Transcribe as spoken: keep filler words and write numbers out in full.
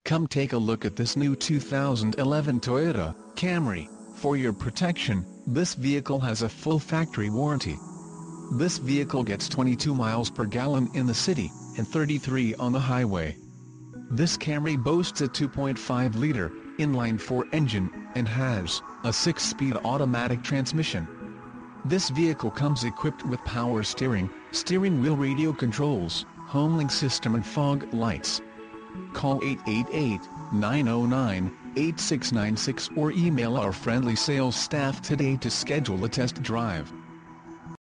Come take a look at this new two thousand eleven Toyota Camry. For your protection, this vehicle has a full factory warranty. This vehicle gets twenty-two miles per gallon in the city, and thirty-three on the highway. This Camry boasts a two point five liter, inline-four engine, and has a six-speed automatic transmission. This vehicle comes equipped with power steering, steering wheel radio controls, HomeLink system and fog lights. Call eight eight eight, nine zero nine, eight six nine six or email our friendly sales staff today to schedule a test drive.